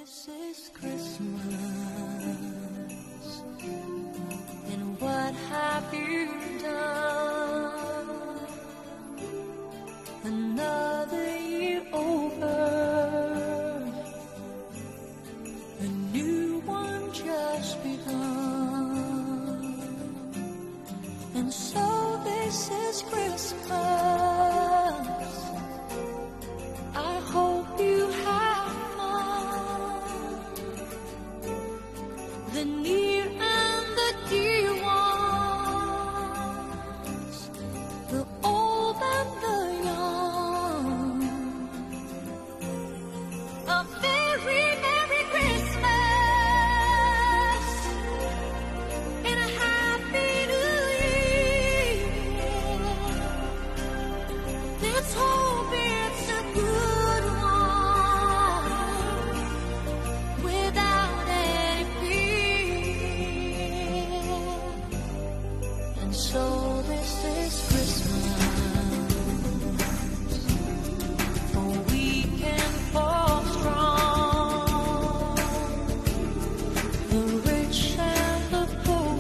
this is Christmas, and what have you done? Another year over, a new one just begun, and so this is Christmas. I hope you have fun. The near and the dear ones, the old and the young. A very Merry Christmas and a Happy New Year. Let's hope it's a good one without any fear. And so this is Christmas, for we can fall strong, the rich and the poor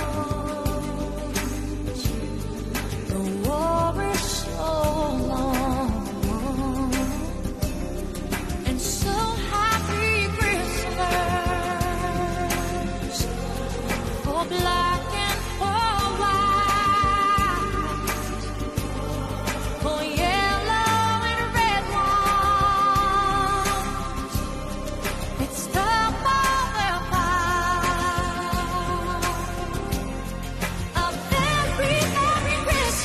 ones. The war is so long, and so happy Christmas for black and for white, for yellow and red ones. It's the mother pie. A very Merry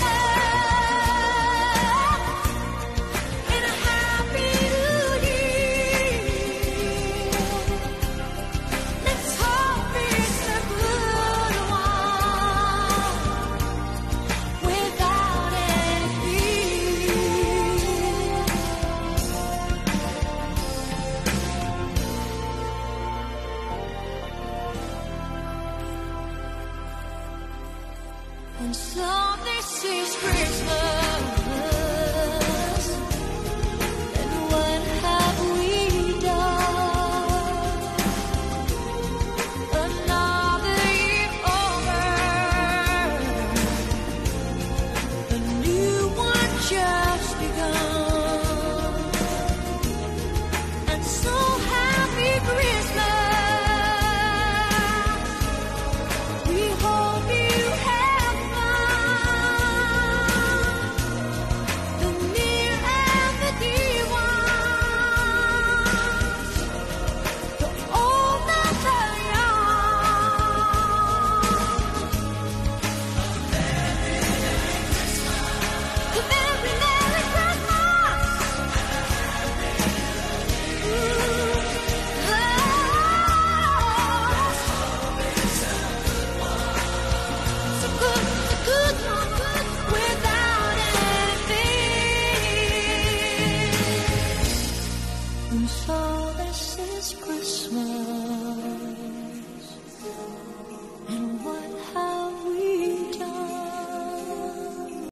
Christmas and a Happy New Year. Let's hope it's a good one without any fear. And so this is Christmas, and what have we done? Another year over, a new one just begun, and so happy Christmas. We hope you have fun. The near and the dear ones, the old and the young. The very Merry Christmas. It's a good one without anything. And so this is Christmas,